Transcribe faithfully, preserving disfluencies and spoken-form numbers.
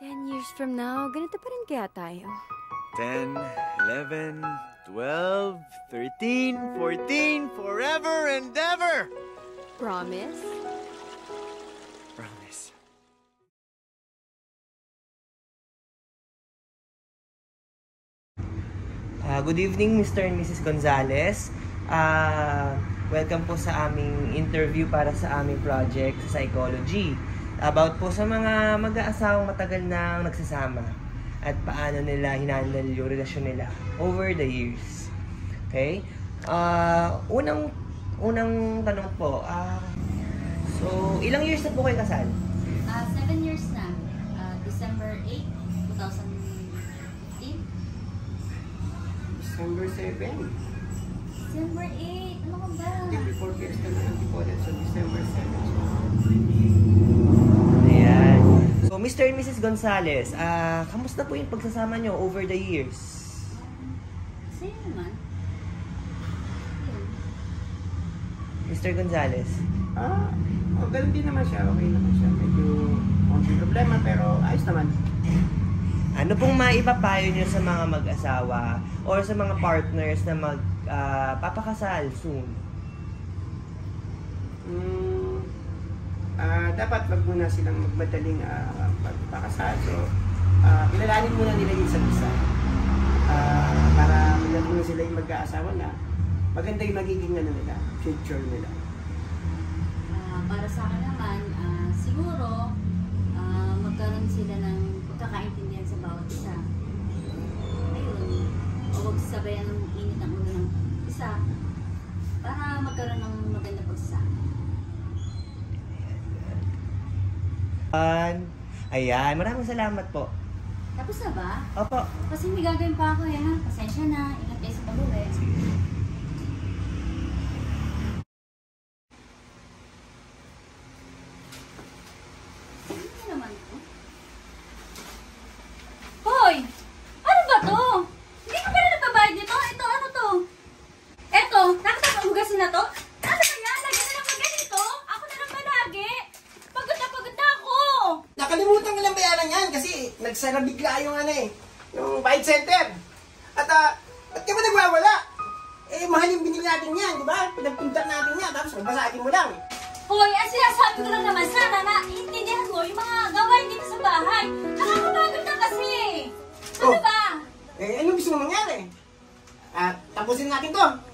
Ten years from now, ganito pa rin kaya tayo? Ten, eleven, twelve, thirteen, fourteen, forever and ever! Promise? Promise. Uh, good evening, Mister and Missus Gonzales. Uh, welcome po sa aming interview para sa aming project sa psychology. About po sa mga mag-aasawang matagal nang nagsasama at paano nila hinandle yung relasyon nila over the years. Okay? Uh, unang unang tanong po, uh, so ilang years na po kayo kasal? Uh, seven years na. Uh, December eighth, twenty fifteen. December seventh. December eighth? Ano ka ba? Before Fiesta na ang Tipolet, so December seventh. Ayan. So, Mister and Missus Gonzales, ah, kamusta po yung pagsasama nyo over the years? Sa'yo naman. Yun. Mister Gonzales? Ah, oh, ganun din naman siya. Okay naman siya. Medyo konting problema, pero ayos naman. Ano pong maipapayo nyo sa mga mag-asawa or sa mga partners na magpapakasal soon? Mm, ah, dapat wag muna silang magmadaling uh, magpakasal. So, ah, kilalanin muna nila yung isa't isa. Ah, para maganda muna sila yung mag-aasawa na maganda yung magiging ano nila, future nila. Uh, para sa akin naman, uh, siguro, uh, magkaroon sila ng pagkakaintindihan sa bawat isa. Ayun. O huwag sabayan ng init ang ulo ng isa para magkaroon ng maganda pagsasama. Ayan, maraming salamat po. Tapos na ba? Opo. Kasi may gagawin pa ako eh ha. Pasensya na. Ingat kayo sa pag-uwi. Ano naman to? Hoy! Ano ba to? Hindi ka pala nagbabayad nito? Ito, ano to? Eto, nakita mo ang hugasin na to? Ano ba yan? Lagi na lang ganito? Ako na lang palagi. Pagod na pagod na ako. Nakalimutan ko lang bayaran yan kasi nagsara bigla yung ano eh, yung bite center. At ah, ba't ka ba nagwawala? Eh, mahal yung binili natin yan, di ba? Pinagpunta natin yan, tapos magbasagin mo lang. Hoy, ang sinasabi ko lang naman, sana na intindihan mo yung mga gawain dito sa bahay. Nakakapagod na kasi. Ano Oh. ba? Eh, ano gusto mo mangyari? At tapusin natin to.